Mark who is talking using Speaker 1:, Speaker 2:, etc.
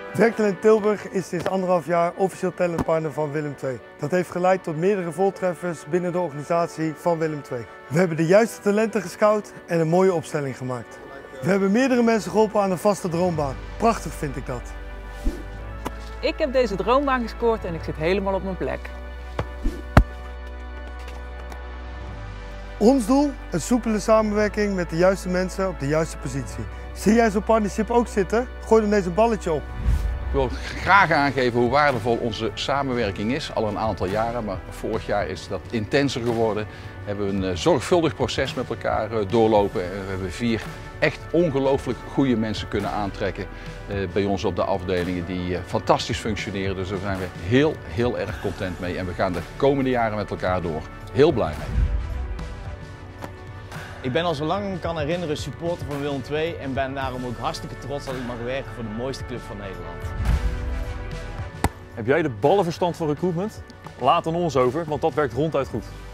Speaker 1: Werktalent Tilburg is sinds 1,5 jaar officieel talentpartner van Willem II. Dat heeft geleid tot meerdere voltreffers binnen de organisatie van Willem II. We hebben de juiste talenten gescout en een mooie opstelling gemaakt. We hebben meerdere mensen geholpen aan een vaste droombaan. Prachtig vind ik dat.
Speaker 2: Ik heb deze droombaan gescoord en ik zit helemaal op mijn plek.
Speaker 1: Ons doel? Een soepele samenwerking met de juiste mensen op de juiste positie. Zie jij zo'n partnership ook zitten? Gooi dan deze balletje op.
Speaker 3: Ik wil graag aangeven hoe waardevol onze samenwerking is, al een aantal jaren, maar vorig jaar is dat intenser geworden. We hebben een zorgvuldig proces met elkaar doorlopen en we hebben 4 echt ongelooflijk goede mensen kunnen aantrekken bij ons op de afdelingen die fantastisch functioneren. Dus daar zijn we heel erg content mee en we gaan de komende jaren met elkaar door. Heel blij mee.
Speaker 4: Ik ben al zolang ik me kan herinneren supporter van Willem II en ben daarom ook hartstikke trots dat ik mag werken voor de mooiste club van Nederland.
Speaker 5: Heb jij de ballenverstand van recruitment? Laat aan ons over, want dat werkt ronduit goed.